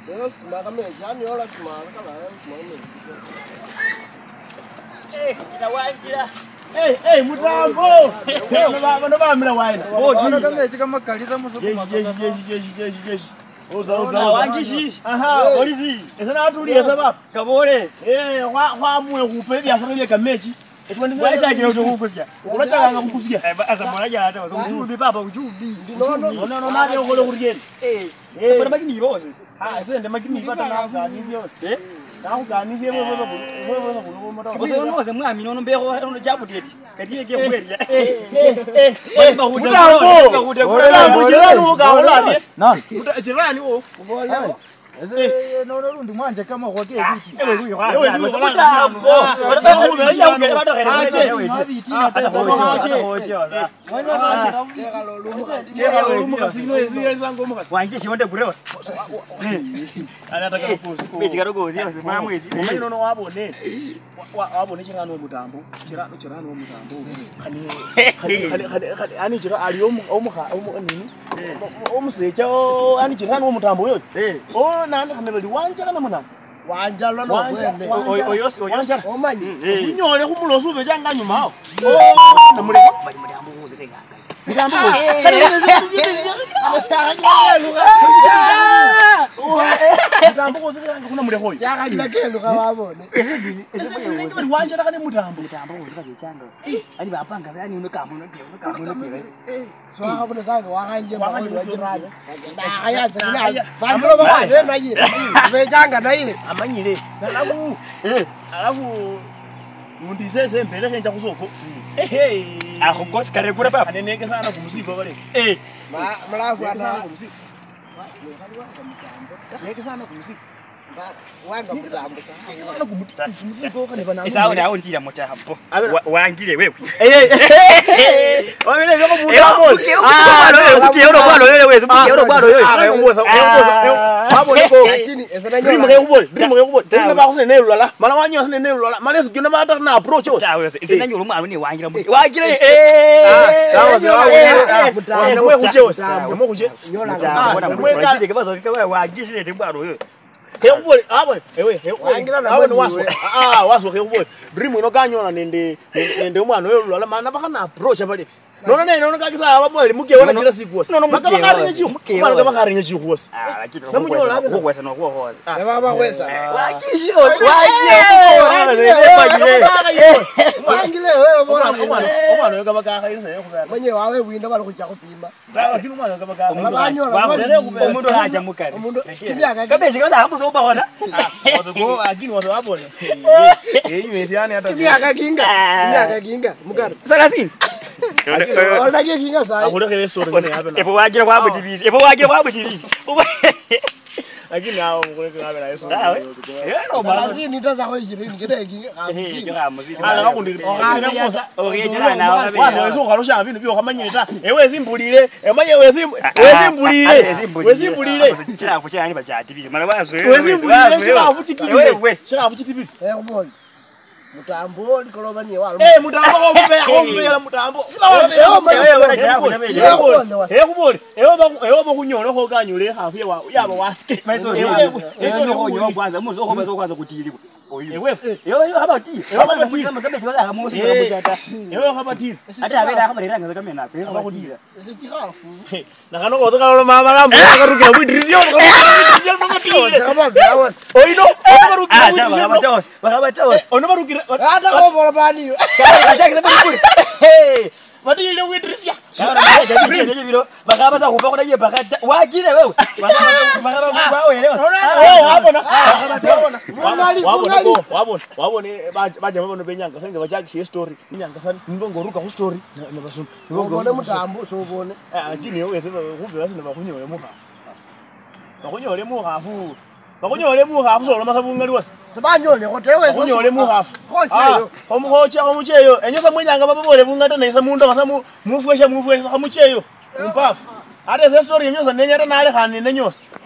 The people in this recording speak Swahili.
Yo skumaka meji, yani yola skumaka kala skumaka meji. Na wangira. Mutambo. Bano bamira waina. Bano kameji kama kalisa musukuma. Jeshi. Oza. Wangishi. Aha, Polisi. Esana atuliye sababa. Kabore. Kwa mwe kupe byasakaliye kameji. Wale chakira ukukusikia. Unataka kukusikia. Asa moraja hata ujubi baba ujubi. No nabe ukole kurigeni. Sabara makini yose. Sende makini bata na kanisi yose. Naho kanisi wewe kulo moto. Ozo mwami no mbeko no jabuteti. Kadiye ke kweli. Nani? Jirani wo. Ubona. Ese no rundi mwanje kama hotel biti. Wangishi wonde kurewa. Anataka kupost. Mechi kadogozi mwa mwezi. Umene no wabone chirano mutambo. Chirano mutambo. Ani chira ali nini? Omusecha ani chirano mutambo yo. Nani kanelo liwanja kana mwana? Wanja lolo kwende. Oyos. Omanyi. Unyole kumulosu bechanga nyuma. Namule. Mutambo uze tenga. Mutambo. Mutambo uze tenga kuna mule hoyo. Yaka kilakendo kawabone. Ese liwanja takane mutambo. Mutambo uze kachanga. Ali bapanga yani unokambo no. Swaka bune sanga wakanje wajirani. Ayaza kila. Bamlo baba wena yire. Bejanga na yire. Amanyire. Alafu mundisese mbele kenja kusoko. Akokosi kare kure baba. Aneneke sana kumsiba bale. Malafu ana kumsiba. Neke sana kumsiba. wanga mzambo sana kumsiba kana bana. Isawo na ondira mota hapo. Wangire wewe. Wamene ngoko mutambo. Ukiona bwana wewe, ukiona bwana wewe. Ngoza. Babo niko. lakini esana Dream ngekubona. Tena bakusene nelula. Mala wanyo sene nelula. Mala sigina bata na approach os. Isina nyolo mwana ni wangira muti. Wangire Wasina mwe kuchos. Mwe kuche. nyola Wangire kebazo kebazo wangishile tembaro wewe. Hekubona abo ewe wangira na abo waso waso hekubona dream inokanyola nende umwana oyolula mana bakana approach abale nona nene kakisa abamweli mukeona kila siku wasi makabakarinye chiku mana kabakarinye chiku wasi namunyola abe ngokwesa nokwohoza baba kwesa wakishi wangile wewe bora umwana yokabakarinye yokubana mwenye wawe winda bali kuja kupima lakini umwana abanyola umuntu haja mukari umuntu kimyaka kabeshi kaza hapo soba hona wazo akini wazo abone nywesi yani hata kimyaka kinga mukari sakasini ona kinga sai akulekele story ngene hapa efo wagira kwa butibizi lakini hao mkuleke ngabe na Yesu basi nitaza kwa 20 kide kinga ala ngakundi ogejera na wazo Yesu karusha bintu byo kamanyita ewe zimbulire emanye wezimbulire chirafu cyane bacatibize mara bazo wezimbulire chirafu chitibire kubona mutambo likolobanye walo mutambo okubera mutambo ewe bakunyola ko kanyule hafu yaba waske ewe kwanza muzo kwanza kutilibwa ewe habati ewe habati ata abera akabarira ngaza kamena pe abakutira zikirafu nakano koza kalolo mama lambo akaruka bwidrisio oino bakabatos ono barukira hata ko bora bani Badile widrisia. Bakaba za kupa kwa bakata. Wagire wewe. Bakaba wewe leo. Wabona baje babona benyanga senge bajakishe story. Inyanga sana ngoruka ku story na basunu. ngobone mutambo so ubone. Ngini wewe kumbe basina bakunyole muha. Bakunyole muha fu. Bakunyole muha fu solo masabungali wasi. Sabanyole kotewe bakunyole muha fu. Hocheyo. Omucheyo enyoka mwenyanga babole bungata nesa muntu ngasamu mufwesha kamucheyo. Umpafu. Ade ze story enyosa nenyata nale khani nenyosa.